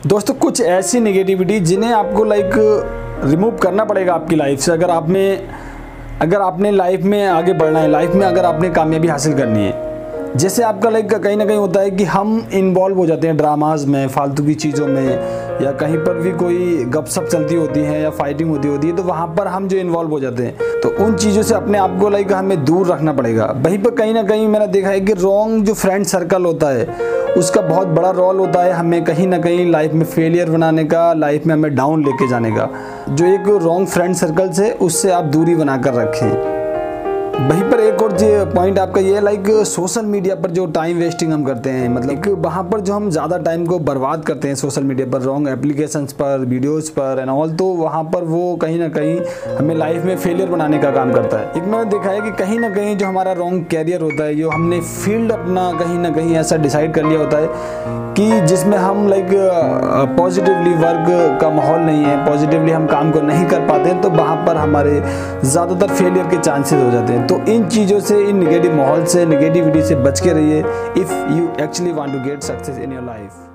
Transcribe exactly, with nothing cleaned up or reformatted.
दोस्तों कुछ ऐसी नेगेटिविटी जिन्हें आपको लाइक रिमूव करना पड़ेगा आपकी लाइफ से, अगर आप में अगर आपने लाइफ में आगे बढ़ना है, लाइफ में अगर आपने कामयाबी हासिल करनी है। जैसे आपका लाइक कहीं ना कहीं होता है कि हम इन्वॉल्व हो जाते हैं ड्रामाज में, फालतू की चीज़ों में, या कहीं पर भी कोई गपशप चलती होती है या फाइटिंग होती होती है, तो वहाँ पर हम जो इन्वॉल्व हो जाते हैं, तो उन चीज़ों से अपने आप को लाइक हमें दूर रखना पड़ेगा। वहीं पर कहीं ना कहीं मैंने देखा है कि रॉन्ग जो फ्रेंड सर्कल होता है उसका बहुत बड़ा रोल होता है हमें कहीं ना कहीं लाइफ में फेलियर बनाने का, लाइफ में हमें डाउन लेके जाने का। जो एक रॉन्ग फ्रेंड सर्कल से उससे आप दूरी बना कर रखें। वहीं पर एक और जो पॉइंट आपका ये है लाइक सोशल मीडिया पर जो टाइम वेस्टिंग हम करते हैं, मतलब वहाँ पर जो हम ज़्यादा टाइम को बर्बाद करते हैं सोशल मीडिया पर, रॉन्ग एप्लीकेशंस पर, वीडियोस पर एंड ऑल, तो वहाँ पर वो कहीं ना कहीं हमें लाइफ में फेलियर बनाने का काम करता है। एक मैंने देखा है कि कहीं ना कहीं जो हमारा रॉन्ग कैरियर होता है, जो हमने फील्ड अपना कहीं ना कहीं ऐसा डिसाइड कर लिया होता है कि जिसमें हम लाइक पॉजिटिवली वर्क का माहौल नहीं है, पॉजिटिवली हम काम को नहीं कर पाते हैं, तो वहाँ पर हमारे ज़्यादातर फेलियर के चांसेस हो जाते हैं। तो इन चीज़ों से, इन नेगेटिव माहौल से, नेगेटिविटी से बच के रहिए if you actually want to get success in your life.